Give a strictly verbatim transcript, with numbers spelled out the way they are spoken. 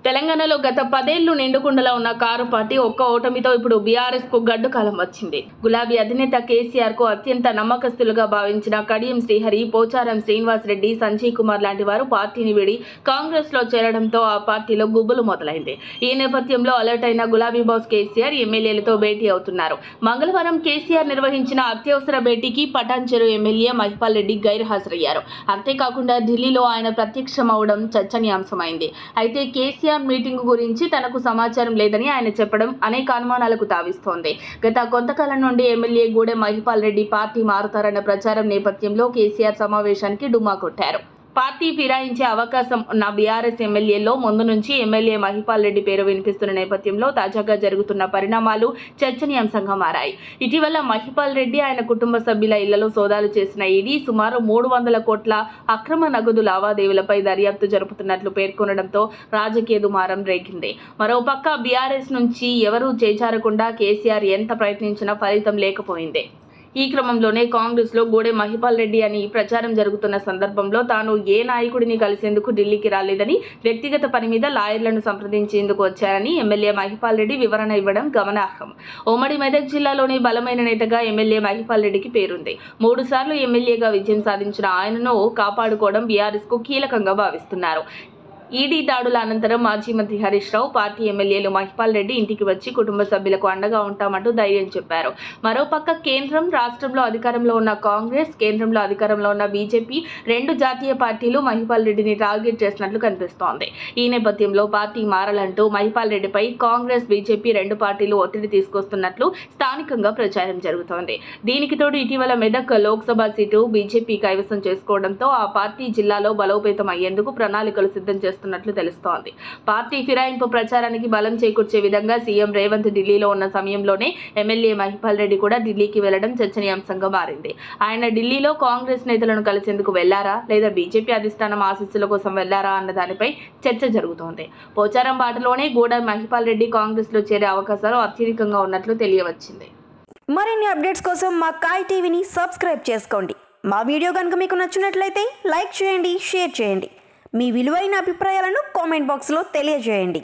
తెలంగాణలో గత పదేళ్లు నిండుకుండలా ఉన్న కారు పార్టీ ఒక్క ఓటమితో ఇప్పుడు బీఆర్ఎస్ కు గడ్డు కాలం వచ్చింది. గులాబీ అధినేత కేసీఆర్ కు అత్యంత నమ్మకస్తులుగా భావించిన కడియం శ్రీహరి, పోచారం శ్రీనివాస్ రెడ్డి, సంజయ్ కుమార్ లాంటి వారు పార్టీని వీడి కాంగ్రెస్ లో చేరడంతో ఆ పార్టీలో గుబులు మొదలైంది. ఈ నేపథ్యంలో అలర్ట్ అయిన గులాబీ బాస్ కేసీఆర్ ఎమ్మెల్యేలతో భేటీ అవుతున్నారు. మంగళవారం కేసీఆర్ నిర్వహించిన అత్యవసర భేటీకి పటాన్చెరు ఎమ్మెల్యే మహిపాల్ రెడ్డి గైర్హాజరయ్యారు. అంతేకాకుండా ఢిల్లీలో ఆయన ప్రత్యక్షమవడం చర్చనీయాంశమైంది. అయితే కేసీఆర్ మీటింగ్ గురించి తనకు సమాచారం లేదని ఆయన చెప్పడం అనేక అనుమానాలకు తావిస్తోంది. గత కొంతకాలం నుండి ఎమ్మెల్యే గూడెం మహిపాల్ రెడ్డి పార్టీ మారుతారన్న ప్రచారం నేపథ్యంలో కేసీఆర్ సమావేశానికి డుమ్మా కొట్టారు. పార్టీ ఫిరాయించే అవకాశం ఉన్న బీఆర్ఎస్ ఎమ్మెల్యేల్లో ముందు నుంచి ఎమ్మెల్యే మహిపాల్ రెడ్డి పేరు వినిపిస్తున్న నేపథ్యంలో తాజాగా జరుగుతున్న పరిణామాలు చర్చనీయాంశంగా మారాయి. ఇటీవల మహిపాల్ రెడ్డి, ఆయన కుటుంబ సభ్యుల ఇళ్లలో సోదాలు చేసిన ఈడీ సుమారు మూడు వందల కోట్ల అక్రమ నగదు లావాదేవీలపై దర్యాప్తు జరుపుతున్నట్లు పేర్కొనడంతో రాజకీయ దుమారం రేగింది. మరోపక్క బీఆర్ఎస్ నుంచి ఎవరూ చేజారకుండా కేసీఆర్ ఎంత ప్రయత్నించినా ఫలితం లేకపోయింది. ఈ క్రమంలోనే కాంగ్రెస్ లో గూడెం మహిపాల్ రెడ్డి అని ప్రచారం జరుగుతున్న సందర్భంలో తాను ఏ నాయకుడిని కలిసేందుకు ఢిల్లీకి రాలేదని, వ్యక్తిగత పని మీద లాయర్లను సంప్రదించేందుకు వచ్చారని ఎమ్మెల్యే మహిపాల్ రెడ్డి వివరణ ఇవ్వడం గమనార్హం. ఉమ్మడి మెదక్ జిల్లాలోని బలమైన నేతగా ఎమ్మెల్యే మహిపాల్ రెడ్డికి పేరుంది. మూడు సార్లు ఎమ్మెల్యేగా విజయం సాధించిన ఆయనను కాపాడుకోవడం బీఆర్ఎస్ కు కీలకంగా భావిస్తున్నారు. ఈడీ దాడుల అనంతరం మాజీ మంత్రి హరీష్ రావు, పార్టీ ఎమ్మెల్యేలు మహిపాల్ రెడ్డి ఇంటికి వచ్చి కుటుంబ సభ్యులకు అండగా ఉంటామంటూ ధైర్యం చెప్పారు. మరోపక్క కేంద్రం, రాష్ట్రంలో అధికారంలో ఉన్న కాంగ్రెస్, కేంద్రంలో అధికారంలో ఉన్న బీజేపీ రెండు జాతీయ పార్టీలు మహిపాల్ రెడ్డిని టార్గెట్ చేసినట్లు కనిపిస్తోంది. ఈ నేపథ్యంలో పార్టీ మారాలంటూ మహిపాల్ రెడ్డిపై కాంగ్రెస్, బీజేపీ రెండు పార్టీలు ఒత్తిడి తీసుకొస్తున్నట్లు స్థానికంగా ప్రచారం జరుగుతోంది. దీనికి తోడు ఇటీవల మెదక్ లోక్సభ సీటు బీజేపీ కైవసం చేసుకోవడంతో ఆ పార్టీ జిల్లాలో బలోపేతం అయ్యేందుకు ప్రణాళికలు సిద్ధం చేస్తున్నారు న్నట్లు తెలుస్తోంది. పార్టీ ఫిరాయింపు ప్రచారానికి బలం చేకూర్చే విధంగా సీఎం రేవంత్ ఢిల్లీలో ఉన్న సమయంలోనే ఎమ్మెల్యే మహిపాల్ రెడ్డి కూడా ఢిల్లీకి వెళ్లడం చర్చనీయాంశంగా మారింది. ఆయన ఢిల్లీలో కాంగ్రెస్ నేతలను కలిసేందుకు వెళ్లారా లేదా బీజేపీ అధిష్టానం ఆశీస్సుల కోసం వెళ్లారా అన్న దానిపై చర్చ జరుగుతోంది. పోచారం బాటలోనే గూడెం మహిపాల్ రెడ్డి కాంగ్రెస్ లో చేరే అవకాశాలు అత్యధికంగా ఉన్నట్లు తెలియవచ్చింది. మరిన్ని అప్డేట్స్ కోసం మా కాయ్ టీవీని సబ్స్క్రైబ్ చేసుకోండి. మా వీడియో కనుక మీకు నచ్చినట్లయితే లైక్ చేయండి, షేర్ చేయండి. మీ విలువైన అభిప్రాయాలను కామెంట్ బాక్స్లో తెలియజేయండి.